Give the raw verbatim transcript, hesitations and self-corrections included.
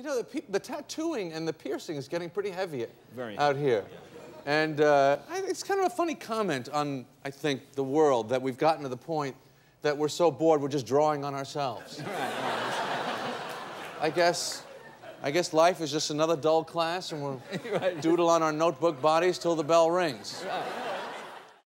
you know, the, pe the tattooing and the piercing is getting pretty heavy Very out heavy. here. And uh, I, it's kind of a funny comment on, I think, the world, that we've gotten to the point that we're so bored we're just drawing on ourselves. Right, right. I guess, I guess life is just another dull class, and we'll right. doodle on our notebook bodies till the bell rings. Right.